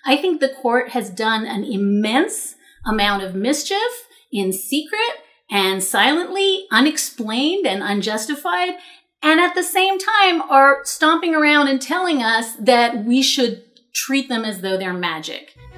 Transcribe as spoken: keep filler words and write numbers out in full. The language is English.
I think the court has done an immense amount of mischief in secret and silently, unexplained and unjustified, and at the same time are stomping around and telling us that we should treat them as though they're magic.